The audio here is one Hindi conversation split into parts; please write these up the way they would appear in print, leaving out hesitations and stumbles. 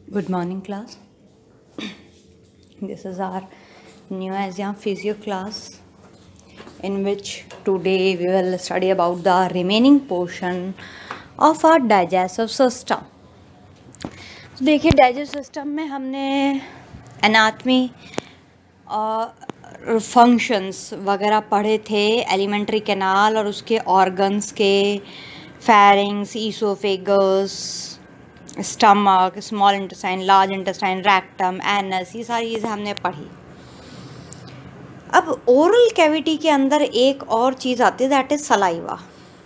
Good morning, class. This is our new ASEAN Physio class, in which today we will study about the remaining portion of our digestive system. तो देखिए, डाइजेस्टिव सिस्टम में हमने एनाटमी और फंक्शंस वगैरह पढ़े थे, एलिमेंट्री कैनाल और उसके ऑर्गन्स के, pharynx, oesophagus, stomach, small intestine, large intestine, rectum, anus, ये सारी चीज़ें हमने पढ़ी। अब ओरल कैविटी के अंदर एक और चीज़ आती है, that is saliva.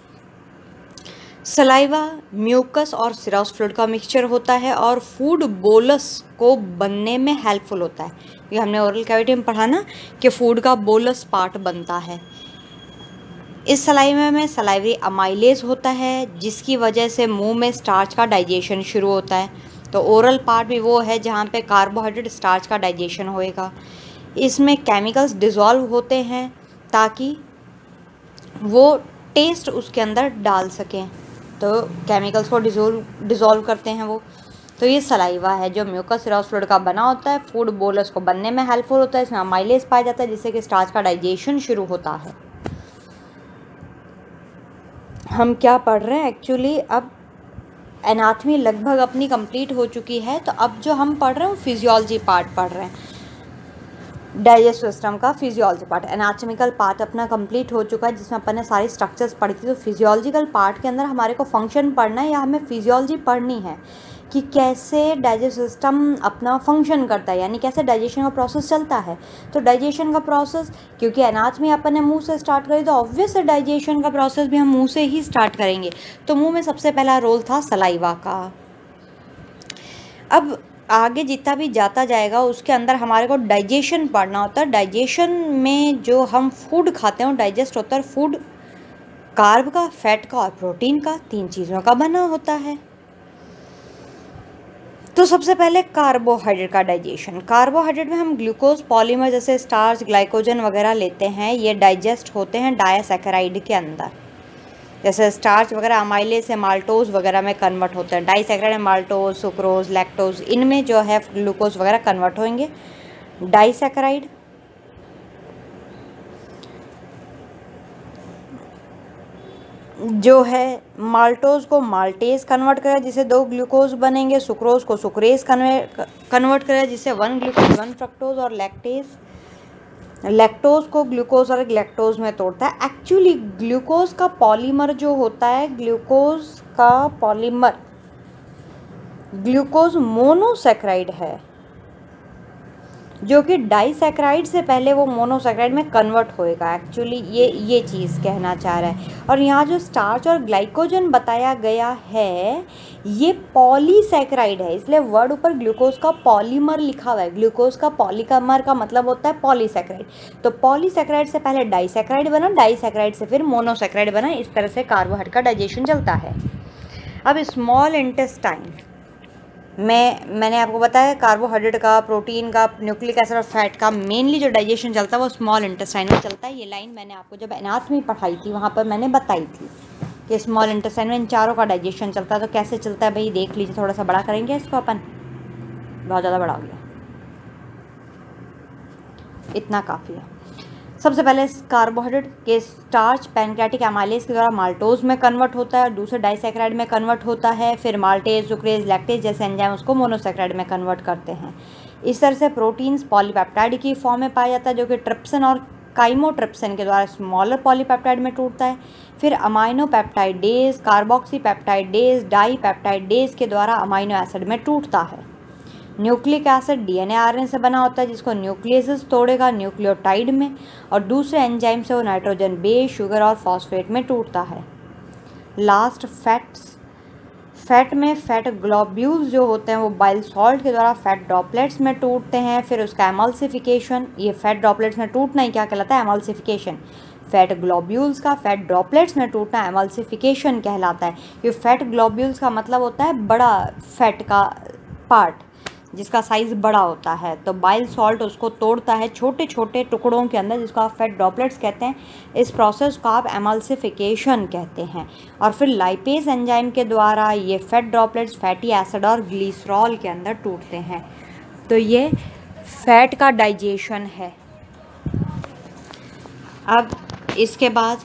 Saliva mucus और सिरस फ्लूइड का मिक्सचर होता है और फूड बोलस को बनने में हेल्पफुल होता है। ये हमने ओरल कैविटी में पढ़ा ना कि फूड का बोलस पार्ट बनता है। इस सलाइवा में सलाइवरी अमाइलेज होता है, जिसकी वजह से मुंह में स्टार्च का डाइजेशन शुरू होता है। तो ओरल पार्ट भी वो है जहाँ पे कार्बोहाइड्रेट स्टार्च का डाइजेशन होएगा। इसमें केमिकल्स डिज़ोल्व होते हैं ताकि वो टेस्ट उसके अंदर डाल सकें, तो केमिकल्स को डिज़ोल्व करते हैं वो। तो ये सलाइवा है जो म्यूकस सिरस फ्लूइड का बना होता है, फूड बोलस को बनने में हेल्पफुल होता है। इसमें अमाइलेज पाया जाता है जिससे कि स्टार्च का डाइजेशन शुरू होता है। हम क्या पढ़ रहे हैं एक्चुअली, अब एनाटमी लगभग अपनी कंप्लीट हो चुकी है, तो अब जो हम पढ़ रहे हैं वो फिजियोलॉजी पार्ट पढ़ रहे हैं। डाइजेस्टिव सिस्टम का फिजियोलॉजी पार्ट, एनाटॉमिकल पार्ट अपना कंप्लीट हो चुका है जिसमें अपन ने सारी स्ट्रक्चर्स पढ़ी थी। तो फिजियोलॉजिकल पार्ट के अंदर हमारे को फंक्शन पढ़ना है या हमें फिजियोलॉजी पढ़नी है कि कैसे डाइजेस्टिव सिस्टम अपना फंक्शन करता है, यानी कैसे डाइजेशन का प्रोसेस चलता है। तो डाइजेशन का प्रोसेस, क्योंकि एनाटॉमी अपन ने मुंह से स्टार्ट करी, तो ऑब्वियस डाइजेशन का प्रोसेस भी हम मुंह से ही स्टार्ट करेंगे। तो मुंह में सबसे पहला रोल था सलाइवा का। अब आगे जितना भी जाता जाएगा उसके अंदर हमारे को डाइजेशन पढ़ना होता है। डाइजेशन में जो हम फूड खाते हैं वो डाइजेस्ट होता है। फूड कार्ब का, फैट का और प्रोटीन का, 3 चीज़ों का बना होता है। तो सबसे पहले कार्बोहाइड्रेट का डाइजेशन। कार्बोहाइड्रेट में हम ग्लूकोज, पॉलीमर जैसे स्टार्च, ग्लाइकोजन वगैरह लेते हैं। ये डाइजेस्ट होते हैं डायसैकेराइड के अंदर, जैसे स्टार्च वगैरह अमाइलेज से माल्टोज वगैरह में कन्वर्ट होते हैं। डाइसैकेराइड में माल्टोज, सुक्रोज, लैक्टोज, इनमें जो है ग्लूकोज वगैरह कन्वर्ट होंगे। डाइसैकेराइड जो है माल्टोज को माल्टेज कन्वर्ट करेगा जिससे 2 ग्लूकोज बनेंगे। सुक्रोज को सुक्रेज कन्वर्ट करेगा जिससे 1 ग्लूकोज 1 फ्रक्टोज, और लैक्टोज को ग्लूकोज और लैक्टोज में तोड़ता है। एक्चुअली ग्लूकोज का पॉलीमर जो होता है, ग्लूकोज का पॉलीमर ग्लूकोज मोनोसैकेराइड है, जो कि डाइसैकेराइड से पहले वो मोनोसैकेराइड में कन्वर्ट होएगा। एक्चुअली ये चीज़ कहना चाह रहा है। और यहाँ जो स्टार्च और ग्लाइकोजन बताया गया है ये पॉलीसैकेराइड है, इसलिए वर्ड ऊपर ग्लूकोज का पॉलीमर लिखा हुआ है। ग्लूकोज का पॉलीमर का मतलब होता है पॉलीसैकेराइड। तो पॉलीसैकेराइड से पहले डाइसैकेराइड बना, डाइसैकेराइड से फिर मोनोसैकेराइड बना। इस तरह से कार्बोहाइड्रेट का डाइजेशन चलता है। अब स्मॉल इंटेस्टाइन मैंने आपको बताया कार्बोहाइड्रेट का, प्रोटीन का, न्यूक्लिक एसिड और फैट का मेनली जो डाइजेशन चलता है वो स्मॉल इंटेस्टाइन में चलता है। ये लाइन मैंने आपको जब एनाटॉमी पढ़ाई थी वहाँ पर मैंने बताई थी कि स्मॉल इंटेस्टाइन में इन चारों का डाइजेशन चलता है। तो कैसे चलता है भाई देख लीजिए, थोड़ा सा बड़ा करेंगे इसको अपन, बहुत ज़्यादा बड़ा हो गया, इतना काफ़ी है। सबसे पहले कार्बोहाइड्रेट के स्टार्च पैनक्रियाटिक एमाइलेज के द्वारा माल्टोज में कन्वर्ट होता है और दूसरे डाइसैकेराइड में कन्वर्ट होता है। फिर माल्टेज, सुक्रेज, लैक्टेज जैसे एंजाइम उसको मोनोसैकेराइड में कन्वर्ट करते हैं। इस तरह से प्रोटीन्स पॉलीपेप्टाइड की फॉर्म में पाया जाता है, जो कि ट्रिप्सिन और काइमोट्रिप्सिन के द्वारा स्मॉलर पॉलीपेप्टाइड में टूटता है। फिर amino peptidase, carboxy peptidase, di peptidase के द्वारा अमाइनो एसिड में टूटता है। न्यूक्लिक एसिड डीएनए आरएनए से बना होता है जिसको न्यूक्लियस तोड़ेगा न्यूक्लियोटाइड में, और दूसरे एंजाइम से वो नाइट्रोजन बेस, शुगर और फॉस्फेट में टूटता है। लास्ट फैट में फैट ग्लोब्यूल्स जो होते हैं वो बाइल सॉल्ट के द्वारा फैट ड्रॉपलेट्स में टूटते हैं। फिर उसका एमल्सिफिकेशन, ये फैट ड्रॉपलेट्स में टूटना ही क्या कहलाता है, एमल्सिफिकेशन। फैट ग्लोब्यूल्स का फैट ड्रॉपलेट्स में टूटना एमल्सिफिकेशन कहलाता है। ये फैट ग्लोब्यूल्स का मतलब होता है बड़ा फैट का पार्ट, जिसका साइज़ बड़ा होता है। तो बाइल सॉल्ट उसको तोड़ता है छोटे छोटे टुकड़ों के अंदर, जिसको आप फैट ड्रॉपलेट्स कहते हैं। इस प्रोसेस को आप एमल्सिफिकेशन कहते हैं। और फिर लाइपेज एंजाइम के द्वारा ये फैट ड्रॉपलेट्स फैटी एसिड और ग्लिसरॉल के अंदर टूटते हैं। तो ये फैट का डाइजेशन है। अब इसके बाद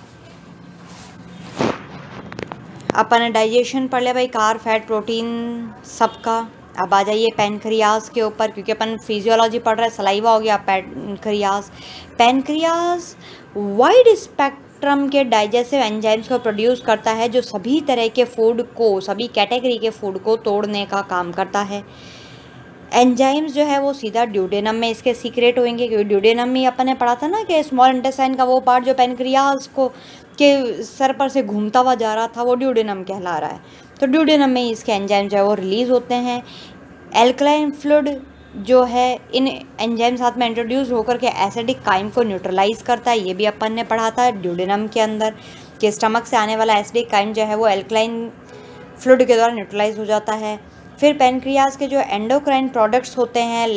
अपन डाइजेशन पढ़ लिया भाई, कार्ब, फैट, प्रोटीन सबका। अब आ जाइए पैनक्रियाज के ऊपर, क्योंकि अपन फिजियोलॉजी पढ़ रहे हैं। सलाइवा हो गया पैनक्रियाज। पैनक्रियाज वाइड स्पेक्ट्रम के डाइजेस्टिव एंजाइम्स को प्रोड्यूस करता है, जो सभी तरह के फूड को, सभी कैटेगरी के फूड को तोड़ने का काम करता है। एंजाइम्स जो है वो सीधा ड्यूडेनम में इसके सीक्रेट होंगे, क्योंकि ड्यूडेनम में अपन ने पढ़ा था ना कि स्मॉल इंटेस्टाइन का वो पार्ट जो पैनक्रियाज को के सर पर से घूमता हुआ जा रहा था, वो ड्यूडेनम कहला रहा है। तो ड्यूडेनम में इसके एंजाइम जो है वो रिलीज़ होते हैं। एल्कलाइन फ्लूइड जो है इन एंजाइम साथ में इंट्रोड्यूस होकर के एसिडिक काइम को न्यूट्रलाइज करता है। ये भी अपन ने पढ़ा था ड्यूडेनम के अंदर, कि स्टमक से आने वाला एसिडिक काइम जो है वो एल्कलाइन फ्लूइड के द्वारा न्यूट्रलाइज हो जाता है। फिर पैनक्रियाज के जो एंडोक्राइन प्रोडक्ट्स होते हैं,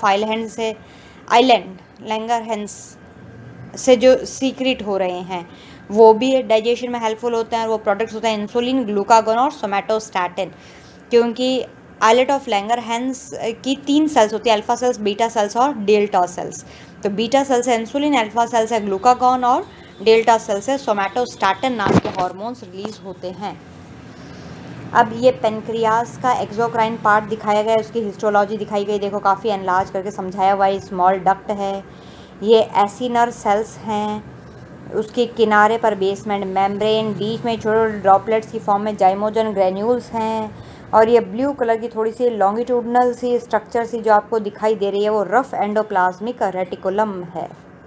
लैंगरहैंस से जो सीक्रेट हो रहे हैं, वो भी डाइजेशन में हेल्पफुल होते हैं। और वो प्रोडक्ट्स होते हैं इंसुलिन, ग्लूकागोन और सोमैटोस्टैटिन। क्योंकि आइलेट ऑफ लैंगरहैंस की 3 सेल्स होती है, अल्फा सेल्स, बीटा सेल्स और डेल्टा सेल्स। तो बीटा सेल से इंसुलिन, अल्फा सेल से ग्लूकागोन और डेल्टा सेल से सोमैटोस्टैटिन नाम के हार्मोन्स रिलीज होते हैं। अब ये पेनक्रियाज का एक्सोक्राइन पार्ट दिखाया गया है, उसकी हिस्टोलॉजी दिखाई गई। देखो काफ़ी एनलार्ज करके समझाया हुआ है। स्मॉल डक्ट है, ये एसिनर सेल्स हैं, उसके किनारे पर बेसमेंट मेम्ब्रेन, बीच में छोटे छोटे ड्रॉपलेट्स की फॉर्म में जाइमोजन ग्रेन्यूल्स हैं। और ये ब्लू कलर की थोड़ी सी लॉन्गिट्यूडनल सी स्ट्रक्चर सी जो आपको दिखाई दे रही है, वो रफ एंडोप्लाज्मिक रेटिकुलम है।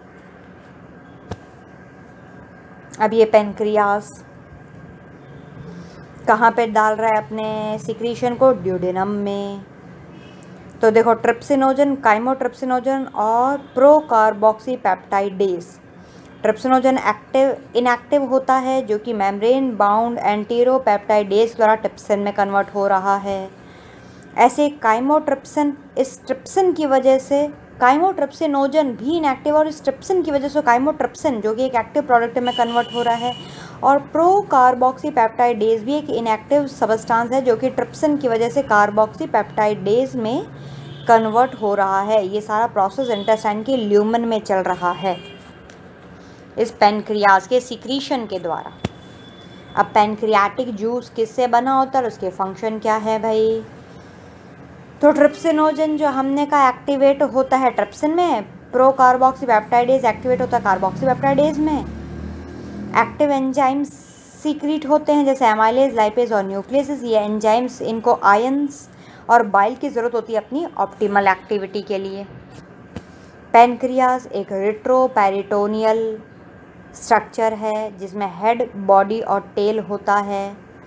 अब ये पेनक्रियाज कहाँ पे डाल रहा है अपने सिक्रीशन को? ड्यूडेनम में। तो देखो ट्रिप्सिनोजन, काइमोट्रिप्सिनोजन और प्रोकार्बोक्सीपेप्टाइडेज। ट्रिप्सिनोजन इनएक्टिव होता है, जो कि मेम्ब्रेन बाउंड एंटीरोपेप्टाइडेज द्वारा ट्रिप्सिन में कन्वर्ट हो रहा है। ऐसे काइमोट्रिप्सिन, इस ट्रिप्सिन की वजह से काइमोट्रिप्सिनोजन भी इनएक्टिव, और इस ट्रिप्सिन की वजह से काइमोट्रिप्सिन जो कि एक एक्टिव प्रोडक्ट में कन्वर्ट हो रहा है। और प्रोकार्बोक्सीपेप्टाइडेज भी एक इनएक्टिव सबस्टांस है, जो कि ट्रिप्सिन की वजह से कार्बोक्सीपेप्टाइडेज में कन्वर्ट हो रहा है। ये सारा प्रोसेस इंटेस्टाइन के ल्यूमन में चल रहा है इस पैनक्रियाज के सिक्रीशन के द्वारा। अब पैनक्रियाटिक जूस किससे बना होता है और उसके फंक्शन क्या है भाई? तो ट्रिप्सिनोजन जो हमने कहा एक्टिवेट होता है ट्रिप्सिन में, प्रोकार्बोक्सीपेप्टाइडेज एक्टिवेट होता है कार्बोक्सीपेप्टाइडेज में। एक्टिव एंजाइम्स सीक्रेट होते हैं जैसे एमाइलेज, लाइपेज और न्यूक्लियस। ये एंजाइम्स, इनको आयंस और बाइल की ज़रूरत होती है अपनी ऑप्टिमल एक्टिविटी के लिए। पैनक्रियाज एक रेट्रोपेरिटोनियल स्ट्रक्चर है, जिसमें हेड, बॉडी और टेल होता है।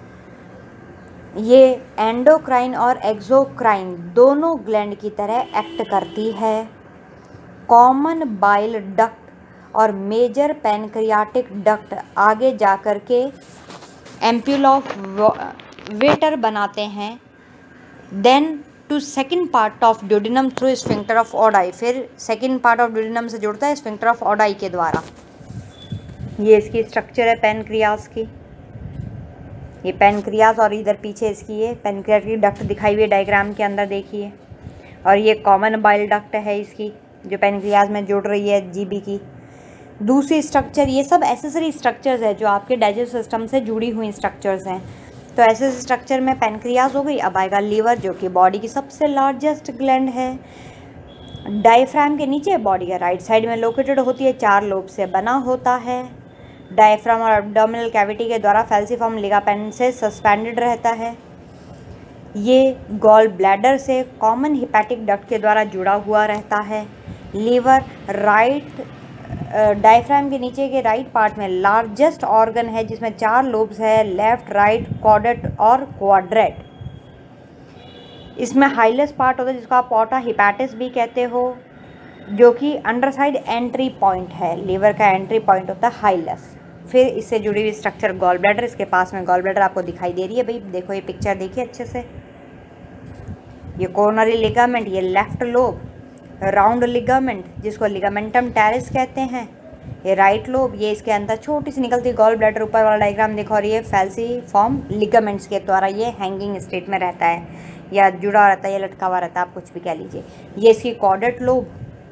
ये एंडोक्राइन और एक्सोक्राइन दोनों ग्लैंड की तरह एक्ट करती है। कॉमन बाइल डक्ट और मेजर पैनक्रियाटिक डक्ट आगे जाकर के एम्प्यूल ऑफ वेटर बनाते हैं। Then to second part of duodenum through sphincter of Oddi. फिर सेकेंड पार्ट ऑफ ड्यूडेनम से जुड़ता है स्फिंक्टर ऑफ ओडाई के द्वारा। ये इसकी स्ट्रक्चर है पैनक्रियाज की। ये पैनक्रियाज और इधर पीछे इसकी ये पैनक्रियाटिक डक्ट दिखाई हुई है डायग्राम के अंदर, देखिए। और ये कॉमन बाइल डक्ट है इसकी, जो पैनक्रियाज में जुड़ रही है जीबी की। दूसरी स्ट्रक्चर, ये सब एसेसरी स्ट्रक्चर्स है जो आपके डाइजेस्टिव सिस्टम से जुड़ी हुई स्ट्रक्चर्स हैं। तो ऐसे स्ट्रक्चर में पैनक्रियाज हो गई। अब आएगा लीवर, जो कि बॉडी की सबसे लार्जेस्ट ग्लैंड है। डायफ्राम के नीचे बॉडी के राइट साइड में लोकेटेड होती है, 4 लोब से बना होता है। डायफ्राम और एब्डोमिनल कैविटी के द्वारा फैल्सिफॉर्म लिगामेंट से सस्पेंडेड रहता है। ये गॉल ब्लैडर से कॉमन हिपैटिक डक्ट के द्वारा जुड़ा हुआ रहता है। लीवर राइट डायफ्राम के नीचे के राइट पार्ट में लार्जेस्ट ऑर्गन है, जिसमें 4 लोब्स है, लेफ्ट, राइट, कॉर्डेट और क्वाड्रेट। इसमें हाइलेस पार्ट होता है जिसको आप पोर्टा हिपैटिस भी कहते हो, जो कि अंडर साइड एंट्री पॉइंट है। लीवर का एंट्री पॉइंट होता है हाइलेस। फिर इससे जुड़ी हुई स्ट्रक्चर गॉल ब्लैडर, इसके पास में गॉल ब्लैडर आपको दिखाई दे रही है भाई, देखो ये पिक्चर देखिए अच्छे से। ये कोरोनरी लिगामेंट, ये लेफ्ट लोब, राउंड लिगामेंट जिसको लिगामेंटम टेरिस कहते हैं, ये राइट लोब, ये इसके अंदर छोटी सी निकलती गॉल ब्लैडर, ऊपर वाला डायग्राम देखो, और ये फैल्सीफॉर्म लिगामेंट्स के द्वारा ये हैंगिंग स्टेट में रहता है या जुड़ा रहता है या लटका हुआ रहता है, आप कुछ भी कह लीजिए। ये इसकी caudate lobe,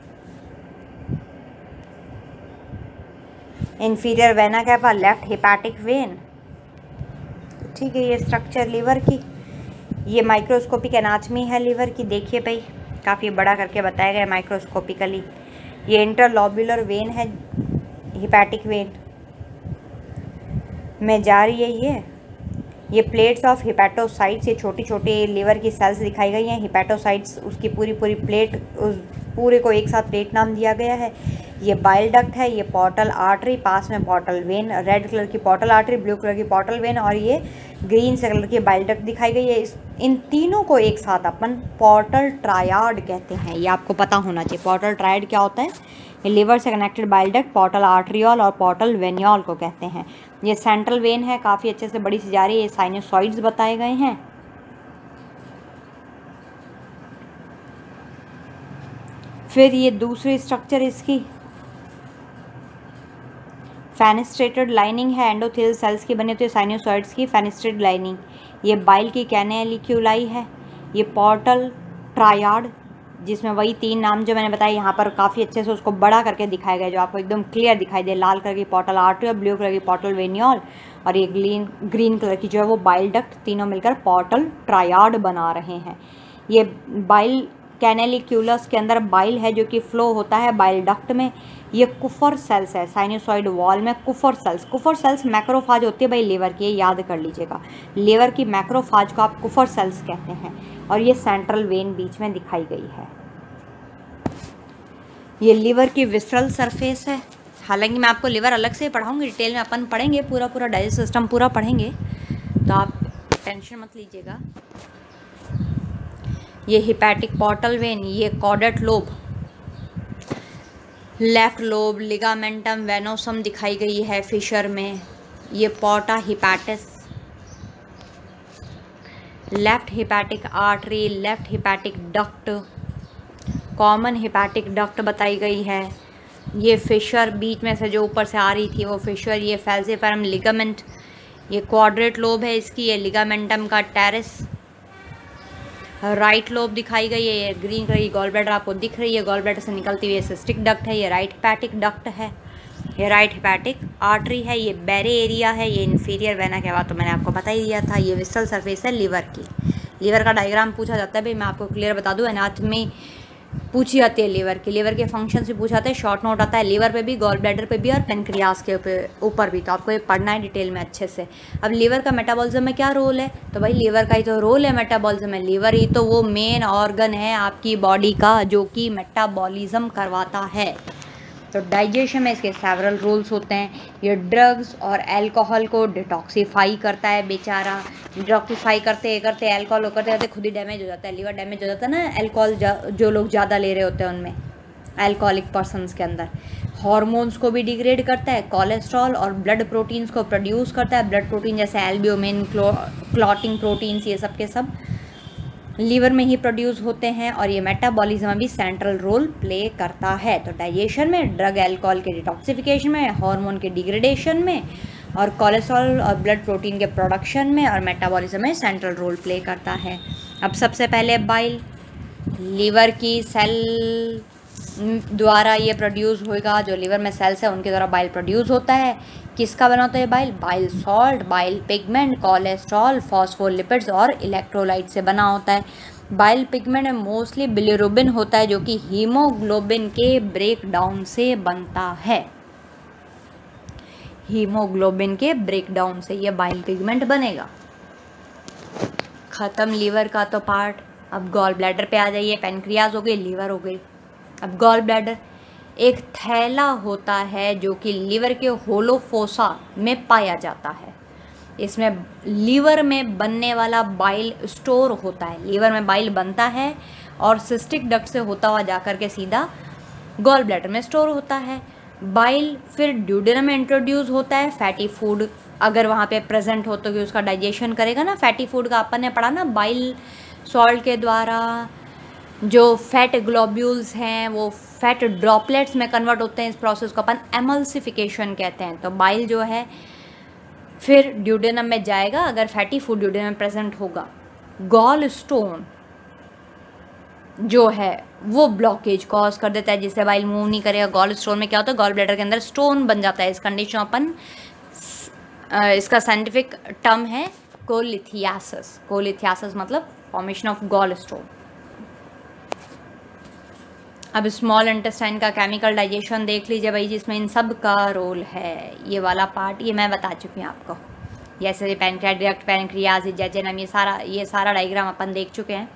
inferior vena cava, left hepatic vein. ठीक है, ये स्ट्रक्चर लीवर की, ये माइक्रोस्कोपिक एनाटमी है लीवर की, देखिए भाई काफ़ी बड़ा करके बताया गया माइक्रोस्कोपिकली। ये इंटरलोब्युलर वेन है, हिपैटिक वेन में जा रही है। ये प्लेट्स ऑफ हिपैटोसाइट्स, ये छोटी छोटी लीवर की सेल्स दिखाई गई हैं, हिपैटोसाइट्स उसकी पूरी पूरी प्लेट, उस पूरे को एक साथ प्लेट नाम दिया गया है। ये बाइल डक्ट है, ये पोर्टल आर्टरी, पास में पोर्टल वेन, रेड कलर की पोर्टल आर्टरी, ब्लू कलर की पोर्टल वेन, और ये ग्रीन से कलर की बाइल डक्ट दिखाई गई है। इन तीनों को एक साथ अपन पोर्टल ट्रायाड कहते हैं, ये आपको पता होना चाहिए। पोर्टल ट्रायाड क्या होता है? ये लिवर से connected bile duct portal arteriole और पोर्टल वेनियोल को कहते हैं। ये सेंट्रल वेन है, काफ़ी अच्छे से बड़ी सी जा रही है, ये साइनोसॉइड्स बताए गए हैं। फिर ये दूसरी स्ट्रक्चर इसकी फेनेस्ट्रेटेड लाइनिंग है, एंडोथेलियल सेल्स की बनी होती है साइनोसॉइड्स की फेनेस्ट्रेटेड लाइनिंग। ये बाइल की कैनेलिक्यूलाई है। ये पोर्टल ट्रायाड जिसमें वही तीन नाम जो मैंने बताया यहाँ पर काफ़ी अच्छे से उसको बड़ा करके दिखाया गया, जो आपको एकदम क्लियर दिखाई दे। लाल कलर की पोर्टल आर्ट्रियोल, ब्लू कलर की पोर्टल वेनियोल, और ये ग्रीन कलर की जो है वो बाइल डक्ट, तीनों मिलकर पोर्टल ट्रायाड बना रहे हैं। ये बाइल कैनेलिक्यूलस के अंदर बाइल है जो कि फ्लो होता है बाइल डक्ट में। ये कुफर सेल्स है, साइनोसॉइड वॉल में कुफर सेल्स मैक्रोफाज होती है भाई लीवर की, ये याद कर लीजिएगा। लीवर की मैक्रोफाज को आप कुफर सेल्स कहते हैं। और ये सेंट्रल वेन बीच में दिखाई गई है। ये लीवर की विसरल सरफेस है। हालांकि मैं आपको लिवर अलग से पढ़ाऊंगी, डिटेल में अपन पढ़ेंगे, पूरा डाइजेस्ट सिस्टम पूरा पढ़ेंगे, तो आप टेंशन मत लीजिएगा। ये हिपैटिक पोर्टल वेन, ये caudate lobe, left lobe, ligamentum venosum दिखाई गई है फिशर में। ये porta hepatis, left hepatic artery, left hepatic duct, common hepatic duct बताई गई है। ये फिशर बीच में से जो ऊपर से आ रही थी वो फिशर, ये फैल्सीफॉर्म लिगामेंट, ये क्वाड्रेट लोब है इसकी, ये लिगामेंटम का टेरिस। राइट लोब दिखाई गई है, ये ग्रीन कलर की गॉल ब्लैडर आपको दिख रही है, गॉल ब्लैडर से निकलती हुई सिस्टिक डक्ट है। ये राइट हिपैटिक डक्ट है, ये राइट हिपैटिक आर्टरी है, ये बेरे एरिया है, ये इन्फीरियर वेना के बाद तो मैंने आपको बता ही दिया था। ये विसरल सरफेस है लीवर की। लीवर का डायग्राम पूछा जाता है भाई, मैं आपको क्लियर बता दूं, एनाटमी पूछी जाती है लीवर की, लीवर के फंक्शन से पूछा जाता है, शॉर्ट नोट आता है लीवर पे भी, गॉल ब्लैडर पे भी और पेनक्रियास के ऊपर भी, तो आपको ये पढ़ना है डिटेल में अच्छे से। अब लीवर का मेटाबॉलिज्म में क्या रोल है? तो भाई लीवर का ही तो रोल है मेटाबॉलिज्म में। लीवर ही तो वो मेन ऑर्गन है आपकी बॉडी का जो कि मेटाबॉलिज्म करवाता है। तो डाइजेशन में इसके सेवरल रोल्स होते हैं। ये ड्रग्स और अल्कोहल को डिटॉक्सीफाई करता है बेचारा। डिटॉक्सीफाई करते अल्कोहल करते खुद ही डैमेज हो जाता है, लीवर डैमेज हो जाता है ना अल्कोहल जो लोग ज़्यादा ले रहे होते हैं उनमें, अल्कोहलिक पर्सनस के अंदर। हार्मोन्स को भी डिग्रेड करता है, कोलेस्ट्रॉल और ब्लड प्रोटीन्स को प्रोड्यूस करता है। ब्लड प्रोटीन जैसे एल्ब्यूमिन, क्लॉटिंग प्रोटीन्स, ये सब के सब लीवर में ही प्रोड्यूस होते हैं। और ये मेटाबॉलिज्म में भी सेंट्रल रोल प्ले करता है। तो डाइजेशन में, ड्रग अल्कोहल के डिटॉक्सिफिकेशन में, हार्मोन के डिग्रेडेशन में, और कोलेस्ट्रॉल और ब्लड प्रोटीन के प्रोडक्शन में, और मेटाबॉलिज्म में सेंट्रल रोल प्ले करता है। अब सबसे पहले बाइल लीवर की सेल द्वारा ये प्रोड्यूस होगा, जो लीवर में सेल्स है उनके द्वारा बाइल प्रोड्यूस होता है। किसका बना होता है bile? Bile salt, bile pigment, cholesterol, phospholipids और इलेक्ट्रोलाइट से बना होता है। बाइल पिगमेंट में मोस्टली बिलिरुबिन होता है जो कि हीमोग्लोबिन के ब्रेकडाउन से बनता है। हीमोग्लोबिन के ब्रेकडाउन से ये बाइल पिगमेंट बनेगा। खत्म लीवर का तो पार्ट। अब गॉल ब्लैडर पे आ जाइए। पेनक्रियाज हो गई, लीवर हो गई। अब गॉल ब्लैडर एक थैला होता है जो कि लीवर के होलो फोसा में पाया जाता है। इसमें लीवर में बनने वाला बाइल स्टोर होता है। लीवर में बाइल बनता है और सिस्टिक डक्ट से होता हुआ जाकर के सीधा गॉल ब्लैडर में स्टोर होता है। बाइल फिर ड्यूडेनम में इंट्रोड्यूस होता है। फैटी फूड अगर वहाँ पे प्रेजेंट हो तो कि उसका डाइजेशन करेगा ना। फैटी फूड का अपन ने पढ़ा ना, बाइल सॉल्ट के द्वारा जो फैट ग्लोब्यूल्स हैं वो फैट ड्रॉपलेट्स में कन्वर्ट होते हैं। इस प्रोसेस को अपन एमल्सिफिकेशन कहते हैं। तो बाइल जो है फिर ड्यूडेनम में जाएगा अगर फैटी फूड ड्यूडेनम में प्रेजेंट होगा। गॉल स्टोन जो है वो ब्लॉकेज कॉज कर देता है जिससे बाइल मूव नहीं करेगा। गॉल स्टोन में क्या होता है, गॉल ब्लैडर के अंदर स्टोन बन जाता है। इस कंडीशन अपन इसका साइंटिफिक टर्म है कोलिथियासिस। कोलिथियासिस मतलब फॉर्मेशन ऑफ गॉल स्टोन। अब स्मॉल इंटेस्टाइन का केमिकल डाइजेशन देख लीजिए भाई, जिसमें इन सब का रोल है। ये वाला पार्ट ये मैं बता चुकी हूँ आपको, जैसे पैनक्रियाज, पैनक्रियाज, जेजेनम, ये सारा डायग्राम अपन देख चुके हैं।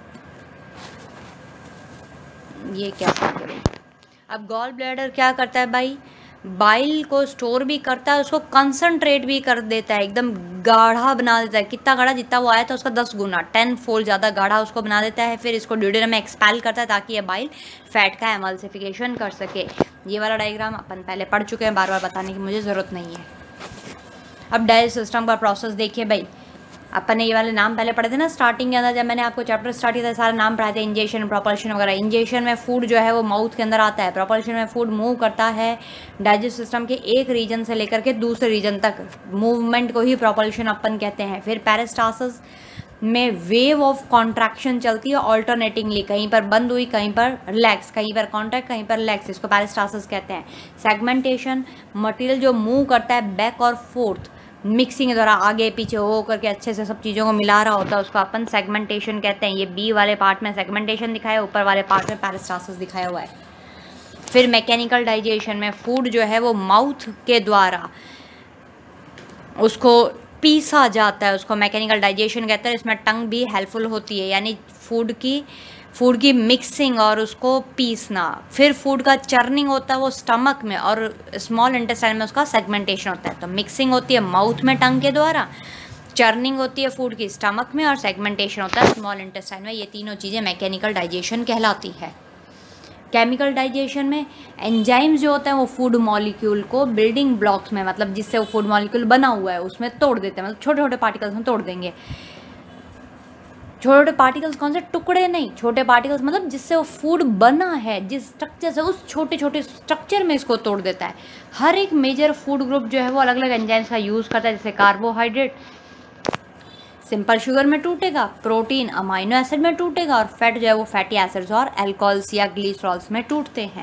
ये क्या करें। अब गॉल ब्लैडर क्या करता है भाई, बाइल को स्टोर भी करता है, उसको कंसंट्रेट भी कर देता है, एकदम गाढ़ा बना देता है। कितना गाढ़ा, जितना वो आया था उसका 10 गुना 10 फोल्ड ज़्यादा गाढ़ा उसको बना देता है। फिर इसको ड्यूडेनम में एक्सपेल करता है ताकि ये बाइल फैट का एमल्सिफिकेशन कर सके। ये वाला डायग्राम अपन पहले पढ़ चुके हैं, बार बार बताने की मुझे ज़रूरत नहीं है। अब डाइजेस्ट सिस्टम का प्रोसेस देखिए भाई, अपन ने ये वाले नाम पहले पढ़े थे ना स्टार्टिंग के अंदर, जब मैंने आपको चैप्टर स्टार्ट किया था सारा नाम पढ़ाए थे, इंजेशन, प्रोपल्शन वगैरह। इंजेशन में फूड जो है वो माउथ के अंदर आता है, प्रोपल्शन में फूड मूव करता है डाइजेस्ट सिस्टम के एक रीजन से लेकर के दूसरे रीजन तक, मूवमेंट को ही प्रोपल्शन अपन कहते हैं। फिर पेरिस्टालसिस में वेव ऑफ कॉन्ट्रैक्शन चलती है ऑल्टरनेटिंगली, कहीं पर बंद हुई, कहीं पर रिलैक्स, कहीं पर कॉन्ट्रैक्ट, कहीं पर रिलैक्स, इसको पेरिस्टालसिस कहते हैं। सेगमेंटेशन, मटेरियल जो मूव करता है बैक और फोर्थ मिक्सिंग के द्वारा, आगे पीछे हो करके अच्छे से सब चीज़ों को मिला रहा होता है, उसको अपन सेगमेंटेशन कहते हैं। ये बी वाले पार्ट में सेगमेंटेशन दिखाया है, ऊपर वाले पार्ट में पेरिस्टालसिस दिखाया हुआ है। फिर मैकेनिकल डाइजेशन में फूड जो है वो माउथ के द्वारा उसको पीसा जाता है, उसको मैकेनिकल डाइजेशन कहते हैं। इसमें टंग भी हेल्पफुल होती है, यानी फूड की मिक्सिंग और उसको पीसना। फिर फूड का चर्निंग होता है वो स्टमक में, और स्मॉल इंटेस्टाइन में उसका सेगमेंटेशन होता है। तो मिक्सिंग होती है माउथ में टंग के द्वारा, चर्निंग होती है फूड की स्टमक में, और सेगमेंटेशन होता है स्मॉल इंटेस्टाइन में। ये तीनों चीज़ें मैकेनिकल डाइजेशन कहलाती है। केमिकल डाइजेशन में एंजाइम्स जो होते हैं वो फूड मॉलिक्यूल को बिल्डिंग ब्लॉक्स में, मतलब जिससे वो फूड मॉलिक्यूल बना हुआ है उसमें तोड़ देते हैं, मतलब छोटे छोटे पार्टिकल्स में तोड़ देंगे। छोटे छोटे पार्टिकल्स कौन से, टुकड़े नहीं, छोटे पार्टिकल्स मतलब जिससे वो फूड बना है, जिस स्ट्रक्चर से, उस छोटे छोटे स्ट्रक्चर में इसको तोड़ देता है। हर एक मेजर फूड ग्रुप जो है वो अलग अलग एंजाइम्स का यूज़ करता है, जैसे कार्बोहाइड्रेट सिंपल शुगर में टूटेगा, प्रोटीन अमाइनो एसिड में टूटेगा, और फैट जो है वो फैटी एसिड्स और एल्कोहल्स या ग्लिसरॉल्स में टूटते हैं।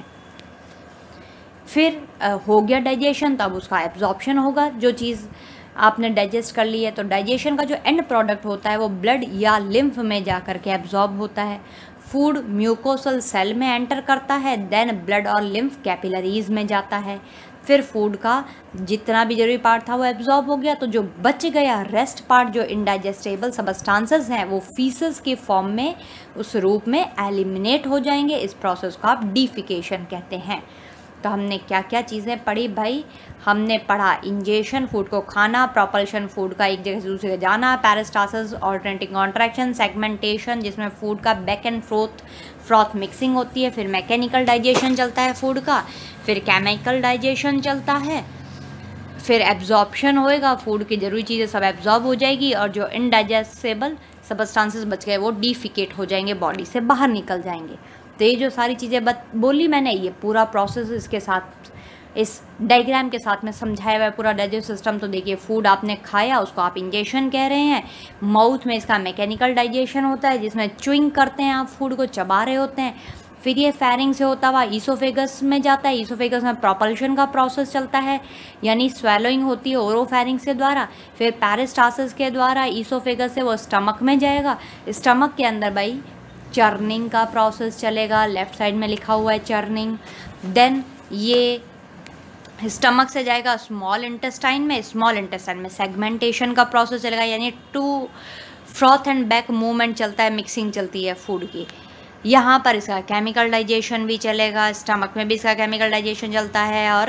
फिर हो गया डाइजेशन, तब उसका एब्जॉर्प्शन होगा। जो चीज़ आपने डाइजेस्ट कर ली है, तो डाइजेशन का जो एंड प्रोडक्ट होता है वो ब्लड या लिम्फ में जा कर के एब्जॉर्ब होता है। फूड म्यूकोसल सेल में एंटर करता है, देन ब्लड और लिम्फ कैपिलरीज में जाता है। फिर फूड का जितना भी जरूरी पार्ट था वो एब्जॉर्ब हो गया, तो जो बच गया रेस्ट पार्ट, जो इनडाइजेस्टेबल सबस्टांसेस हैं, वो फीसेस के फॉर्म में उस रूप में एलिमिनेट हो जाएंगे। इस प्रोसेस को आप डिफिकेशन कहते हैं। तो हमने क्या क्या चीज़ें पढ़ी भाई, हमने पढ़ा इंजेशन, फूड को खाना, प्रोपल्शन, फूड का एक जगह से दूसरी जगह जाना, पेरिस्टालसिस, ऑल्टरनेटिंग कॉन्ट्रैक्शन, सेगमेंटेशन जिसमें फूड का बैक एंड फ्रॉथ मिक्सिंग होती है, फिर मैकेनिकल डाइजेशन चलता है फूड का, फिर केमिकल डाइजेशन चलता है, फिर एब्जॉर्प्शन होएगा, फूड की ज़रूरी चीज़ें सब एब्जॉर्ब हो जाएगी, और जो इनडाइजेस्टेबल सबस्टांसेस बच गए वो डिफिकेट हो जाएंगे, बॉडी से बाहर निकल जाएंगे। तो ये जो सारी चीज़ें बोली मैंने, ये पूरा प्रोसेस इसके साथ, इस डायग्राम के साथ में समझाया हुआ है पूरा डाइजेस्ट सिस्टम। तो देखिए, फूड आपने खाया उसको आप इंजेशन कह रहे हैं, माउथ में इसका मैकेनिकल डाइजेशन होता है जिसमें च्युइंग करते हैं, आप फूड को चबा रहे होते हैं। फिर ये फेरिंग से होता हुआ ईसोफेगस में जाता है, ईसोफेगस में प्रोपल्शन का प्रोसेस चलता है, यानी स्वेलोइंग होती है ओरोफेरिंग्स के द्वारा। फिर पेरिस्टालसिस के द्वारा ईसोफेगस से वो स्टमक में जाएगा, स्टमक के अंदर भाई चर्निंग का प्रोसेस चलेगा, लेफ्ट साइड में लिखा हुआ है चर्निंग। देन ये स्टमक से जाएगा स्मॉल इंटेस्टाइन में, स्मॉल इंटेस्टाइन में सेगमेंटेशन का प्रोसेस चलेगा, यानी to forth and back movement चलता है, मिक्सिंग चलती है फूड की। यहाँ पर इसका केमिकल डाइजेशन भी चलेगा, स्टमक में भी इसका केमिकल डाइजेशन चलता है, और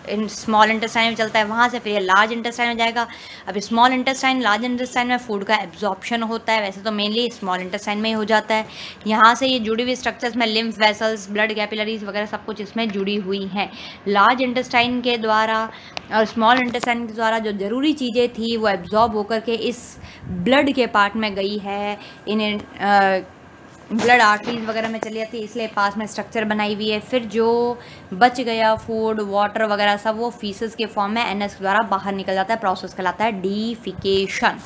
स्मॉल इंटेस्टाइन में चलता है, वहाँ से फिर ये लार्ज इंटेस्टाइन में जाएगा। अब स्मॉल इंटेस्टाइन लार्ज इंटेस्टाइन में फूड का एब्जॉर्प्शन होता है, वैसे तो मेनली स्मॉल इंटेस्टाइन में ही हो जाता है। यहाँ से ये जुड़ी हुई स्ट्रक्चर्स में लिम्फ वेसल्स, ब्लड कैपिलरीज वगैरह सब कुछ इसमें जुड़ी हुई हैं। लार्ज इंटेस्टाइन के द्वारा और स्मॉल इंटेस्टाइन के द्वारा जो ज़रूरी चीज़ें थी वो एब्जॉर्ब होकर के इस ब्लड के पार्ट में गई है, इन ब्लड आर्टरीज वगैरह में चली जाती है, इसलिए पास में स्ट्रक्चर बनाई हुई है। फिर जो बच गया फूड, वाटर वगैरह सब वो फीसेस के फॉर्म में एनएस के द्वारा बाहर निकल जाता है। प्रोसेस कहलाता है डीफिकेशन।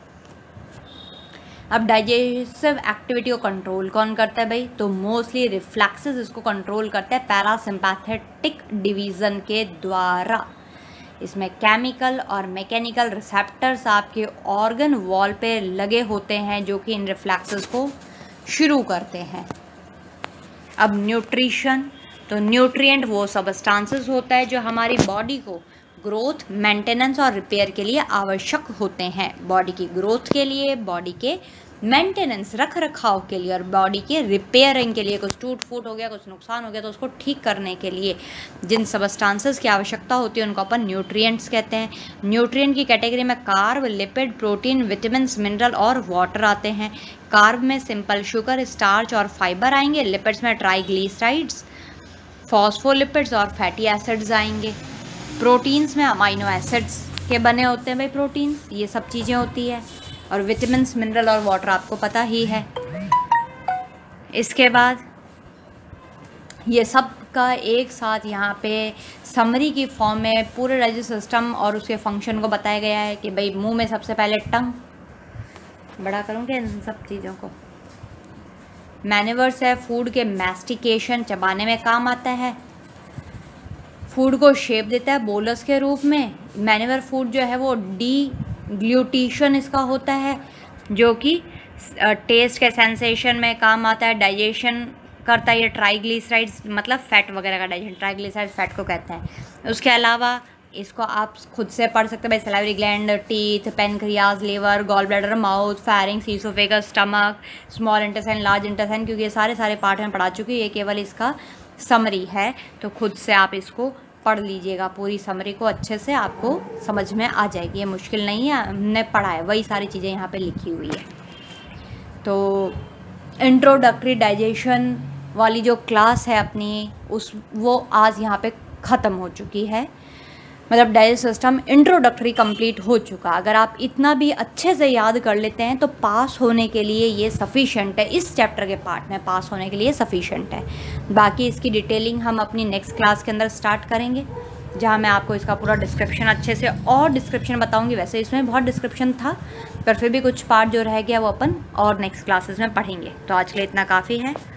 अब डाइजेस्टिव एक्टिविटी को कंट्रोल कौन करता है भाई? तो मोस्टली रिफ्लेक्सेस इसको कंट्रोल करते हैं पैरासिम्पैथेटिक डिवीज़न के द्वारा। इसमें केमिकल और मैकेनिकल रिसेप्टर्स आपके ऑर्गन वॉल पे लगे होते हैं जो कि इन रिफ्लेक्सेस को शुरू करते हैं। अब न्यूट्रिशन, तो न्यूट्रिएंट वो सबस्टांसेस होता है जो हमारी बॉडी को ग्रोथ, मेंटेनेंस और रिपेयर के लिए आवश्यक होते हैं। बॉडी की ग्रोथ के लिए, बॉडी के मेंटेनेंस, रख रखाव के लिए और बॉडी के रिपेयरिंग के लिए। कुछ टूट फूट हो गया, कुछ नुकसान हो गया तो उसको ठीक करने के लिए जिन सबस्टांसेस की आवश्यकता होती है उनको अपन न्यूट्रिएंट्स कहते हैं। न्यूट्रिएंट की कैटेगरी में carb, lipid, protein, vitamins, mineral और वाटर आते हैं। कार्ब में सिंपल शुगर, स्टार्च और फाइबर आएंगे। लिपिड्स में ट्राइग्लिसराइड्स, फॉस्फोलिपिड्स और फैटी एसिड्स आएंगे। प्रोटीन्स में अमाइनो एसिड्स के बने होते हैं भाई प्रोटीन्स, ये सब चीज़ें होती है। और विटामिन्स, मिनरल और वाटर आपको पता ही है। इसके बाद ये सब का एक साथ यहाँ पे समरी की फॉर्म में पूरे डाइजेस्टिव सिस्टम और उसके फंक्शन को बताया गया है कि भाई मुंह में सबसे पहले टंग, बड़ा करूँगे इन सब चीज़ों को। मैन्यूवर्स है, फूड के मैस्टिकेशन, चबाने में काम आता है। फूड को शेप देता है बोलस के रूप में। मैन्यूवर फूड जो है वो डीग्लूटिशन इसका होता है जो कि टेस्ट के सेंसेशन में काम आता है। डाइजेशन करता है ये ट्राइग्लिसराइड्स, मतलब फैट वगैरह का डाइजेशन, ट्राइग्लिसराइड्स फैट को कहते हैं। उसके अलावा इसको आप खुद से पढ़ सकते हैं भाई, salivary gland, teeth, pancreas, liver, gall bladder, mouth, pharynx, oesophagus, stomach, small intestine, large intestine, क्योंकि ये सारे पार्ट में पढ़ा चुकी है, ये केवल इसका समरी है। तो खुद से आप इसको पढ़ लीजिएगा, पूरी समरी को अच्छे से आपको समझ में आ जाएगी। ये मुश्किल नहीं है, हमने पढ़ा है, वही सारी चीज़ें यहाँ पे लिखी हुई है। तो इंट्रोडक्टरी डाइजेशन वाली जो क्लास है अपनी वो आज यहाँ पे ख़त्म हो चुकी है। मतलब डाइजेस्टिव सिस्टम इंट्रोडक्टरी कंप्लीट हो चुका। अगर आप इतना भी अच्छे से याद कर लेते हैं तो पास होने के लिए ये सफिशेंट है, इस चैप्टर के पार्ट में पास होने के लिए सफिशेंट है। बाकी इसकी डिटेलिंग हम अपनी नेक्स्ट क्लास के अंदर स्टार्ट करेंगे, जहाँ मैं आपको इसका पूरा डिस्क्रिप्शन अच्छे से और डिस्क्रिप्शन बताऊंगी। वैसे इसमें बहुत डिस्क्रिप्शन था पर फिर भी कुछ पार्ट जो रह गया वो अपन और नेक्स्ट क्लासेस में पढ़ेंगे। तो आज के लिए इतना काफ़ी है।